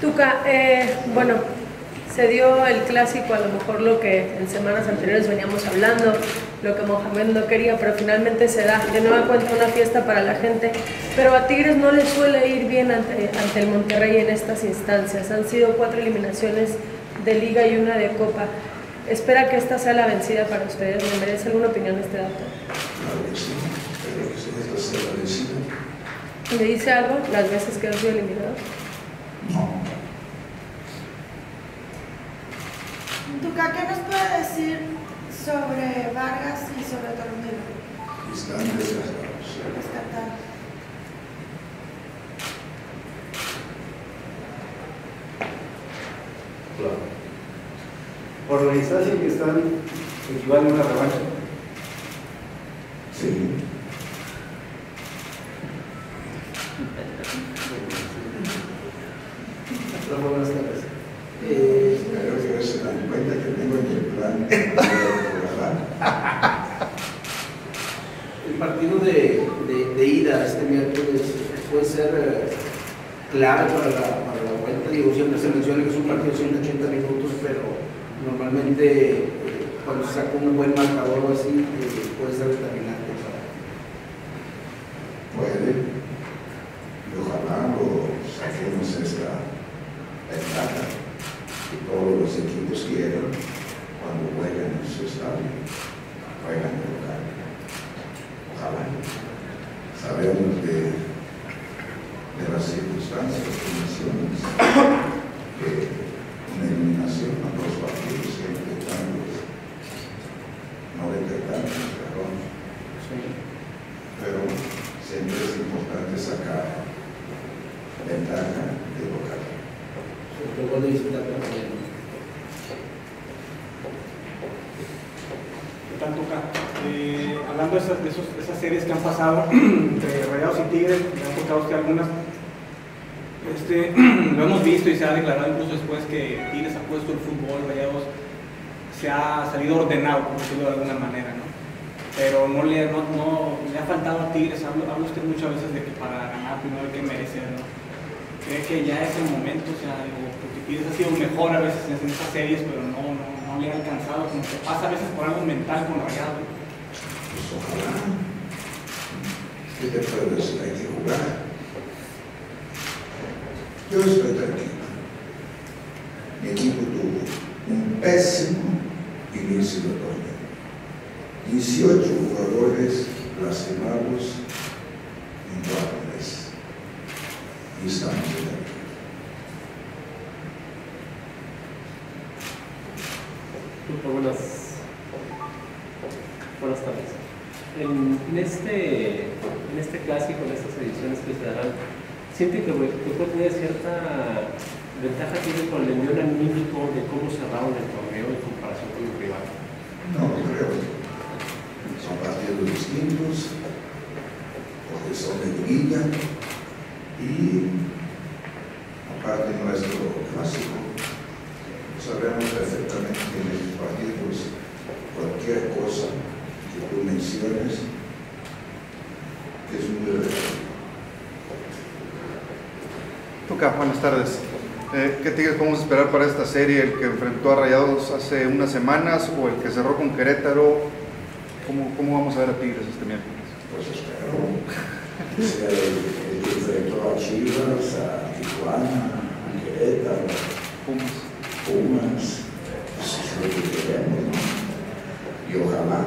Tuca, bueno, se dio el clásico, a lo mejor lo que en semanas anteriores veníamos hablando, lo que Mohamed no quería, pero finalmente se da. De nueva cuenta una fiesta para la gente, pero a Tigres no le suele ir bien ante el Monterrey en estas instancias. Han sido 4 eliminaciones de Liga y 1 de Copa. ¿Espera que esta sea la vencida para ustedes? ¿Me merece alguna opinión este dato? Claro que sí, espero que esta sea la vencida. ¿Le dice algo las veces que han sido eliminados? No. Tuca, ¿qué nos puede decir sobre Vargas y sobre Tornillo? Están desgastados. Descartados. Claro. Por la instancia que están, equivale a una revancha. Sí. Hola, buenas tardes. Espero que se dan cuenta que tengo en el plan de trabajar. El partido de ida este miércoles puede ser clave para la vuelta. Digo, siempre se menciona que es un partido de 180 minutos, pero normalmente cuando se saca un buen marcador o así, puede ser determinante. Puede. Y ojalá lo saquemos esta ventaja que todos los equipos quieren cuando juegan en su estadio, juegan en local. Ojalá. Sabemos de las circunstancias, condiciones, que una eliminación a 2 partidos siempre tantos, no detectamos, pero siempre es importante sacar ventaja de local. Sobre todo de visitar también. ¿Qué tal, Tuca? Hablando de esas series que han pasado entre Rayados y Tigres, me han tocado usted algunas. Lo hemos visto y se ha declarado incluso después que Tigres ha puesto el fútbol, Rayados se ha salido ordenado, por decirlo de alguna manera, ¿no? Pero no le ha faltado a Tigres. Habla usted muchas veces de que para ganar primero hay que merecer, ¿no? ¿Cree que ya es el momento? O sea, porque Tigres ha sido mejor a veces en esas series, pero no le ha alcanzado, como que pasa a veces por algo mental con Rayados. Pues ojalá. ¿Qué te puedo decir? Hay que jugar. Yo estoy tranquilo. Mi equipo tuvo un pésimo inicio de torneo. 18 jugadores lastimados en 4 meses. Y estamos en el Buenas tardes. En este clásico, en estas ediciones que se darán, ¿siente que puede tener cierta ventaja tiene con el envío anímico de cómo cerraron el torneo en comparación con el rival? No lo creo. Son partidos distintos, porque son de liguilla y aparte nuestro clásico. Sabemos perfectamente que en los partidos cualquier cosa que tú menciones es muy relevante. Tuca, buenas tardes. ¿Qué Tigres podemos esperar para esta serie? ¿El que enfrentó a Rayados hace unas semanas o el que cerró con Querétaro? ¿Cómo vamos a ver a Tigres este miércoles? Pues espero que sea el que enfrentó a Chivas, a Tijuana, a Querétaro, Pumas, pues es lo que queremos, ¿no? Y ojalá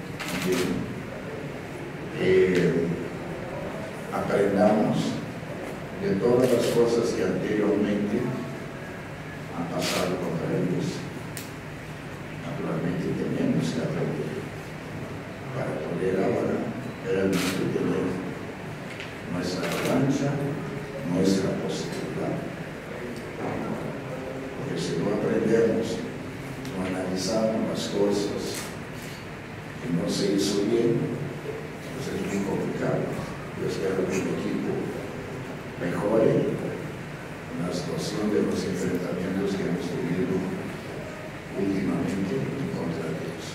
aprendamos de todas las cosas que anteriormente han pasado contra ellos. Naturalmente tenemos que aprender para poder ahora realmente tener nuestra revancha, nuestra posibilidad. Porque si no aprendemos, no analizamos las cosas que no se hizo bien, pues es muy complicado. Yo espero que el equipo mejore la situación de los enfrentamientos que hemos tenido últimamente en contra de ellos.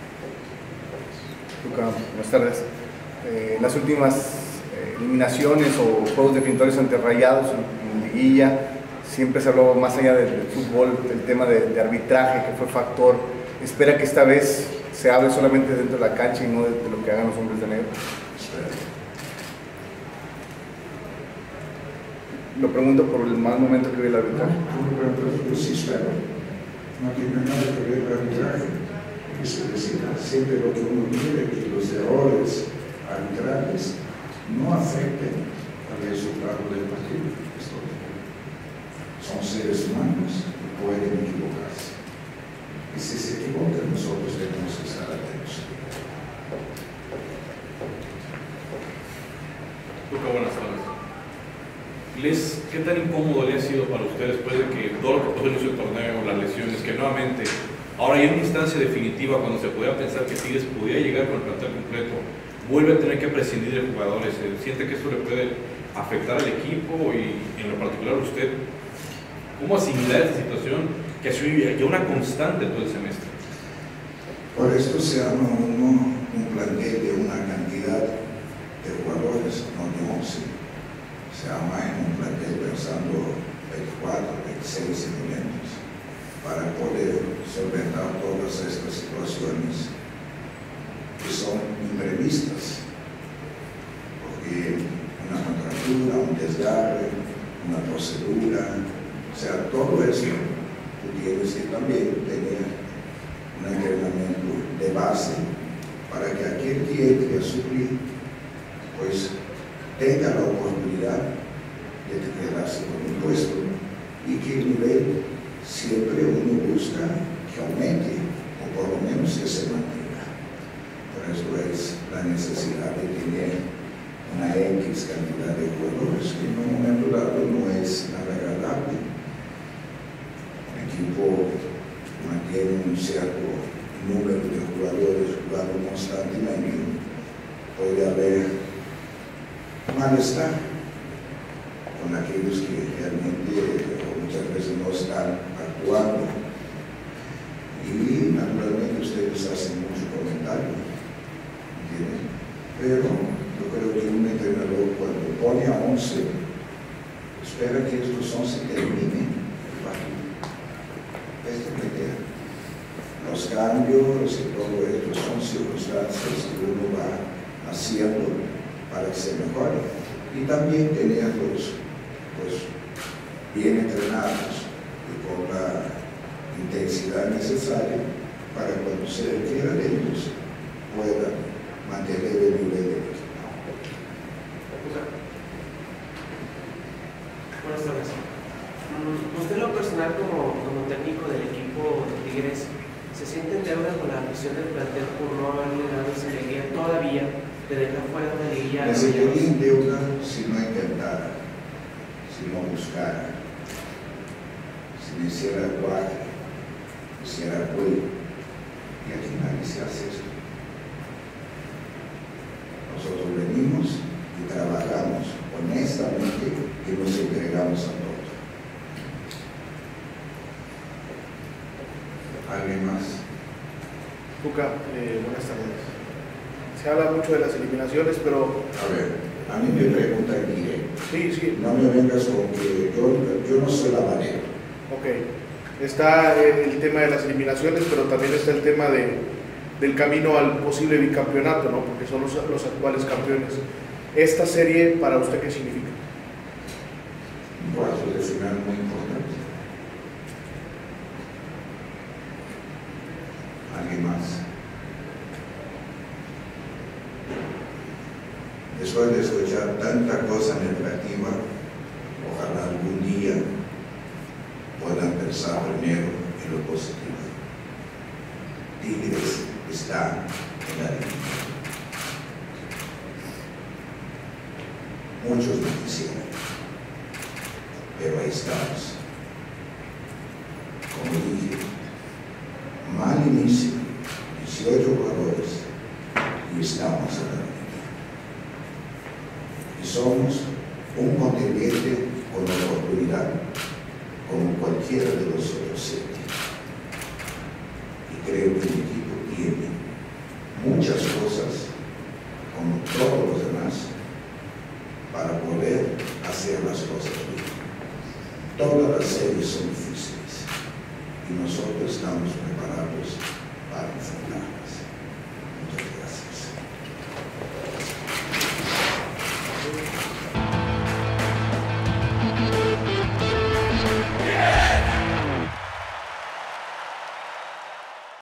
Tuca, buenas tardes. Las últimas eliminaciones o juegos definitorios ante Rayados en liguilla siempre se habló más allá del fútbol, del tema de arbitraje, que fue factor. ¿Espera que esta vez se hable solamente dentro de la cancha y no de lo que hagan los hombres de negro? Lo pregunto por el mal momento que vive el arbitraje. Yo sí espero. No tiene nada que ver el arbitraje. Es decir, siempre lo que uno quiere que los errores arbitrales no afecten al resultado del partido. Son seres humanos que pueden equivocarse. Y si se equivocan, nosotros tenemos que estar atentos. Luca, buenas tardes. ¿Qué tan incómodo le ha sido para usted después de que todo lo que pasó en ese torneo, las lesiones, que nuevamente, ahora ya en una instancia definitiva, cuando se podía pensar que Tigres podía llegar con el plantel completo, vuelve a tener que prescindir de jugadores? ¿Siente que esto le puede afectar al equipo y en lo particular usted? ¿Cómo asimilar esta situación que ha sido ya una constante todo el semestre? Por esto se arma un plantel de una cantidad de jugadores, no de 11. Se arma en un plantel pensando 24, 26 elementos para poder solventar todas estas situaciones que son imprevistas, porque una contractura, un desgarre, una procedura, o sea, todo eso tú tienes que también tener un entrenamiento de base para que aquel que entre a suplir pues tenga la oportunidad de quedarse con un puesto y que el nivel siempre uno busca que aumente o por lo menos que se mantenga. Por eso es la necesidad de tener una X cantidad de jugadores que en un momento dado no es nada agradable. El equipo mantiene un cierto número de jugadores jugando constantemente. Puede haber malestar con aquellos que realmente muchas veces no están actuando, y naturalmente ustedes hacen mucho comentario, ¿entienden? Pero yo creo que un entrenador cuando pone a 11 espera que estos 11 terminen el partido. Esta es la idea. Los cambios y todo esto son circunstancias que uno va haciendo para que se mejore, y también tenerlos pues, bien entrenados y con la intensidad necesaria para cuando se requiera de ellos puedan mantener el nivel del equipo. Buenas tardes. Usted, en lo personal, como técnico del equipo de Tigres, ¿se siente en deuda con la afición del plantel por no haberle dado esa alegría todavía de dejar fuera una liguilla? Me sentiría en deuda si no intentara, si no buscara, si me hiciera guaje, hiciera juego. Y al final se hace esto. Nosotros venimos y trabajamos honestamente y nos entregamos a todos. ¿Alguien más? Luca, buenas tardes. Se habla mucho de las eliminaciones, pero... A ver, a mí me preguntan directo. Sí. No me vengas con que yo no soy la manera. Ok. Está el tema de las eliminaciones, pero también está el tema del camino al posible bicampeonato, ¿no? Porque son los actuales campeones. ¿Esta serie para usted qué significa? Un cuarto de final muy importante. ¿Alguien más? Después de escuchar tanta cosa negativa, ojalá algún día puedan pensar primero en lo positivo. Tigres está en la línea. Muchos no quisieran, pero ahí estamos. Como dije, mal inicio, 18 jugadores, y estamos en la línea. Y somos un contendiente con oportunidad, como cualquiera de los otros 7. Y creo que el equipo tiene muchas cosas, como todos los demás, para poder hacer las cosas bien. Todas las series son difíciles y nosotros estamos preparados para enfrentar.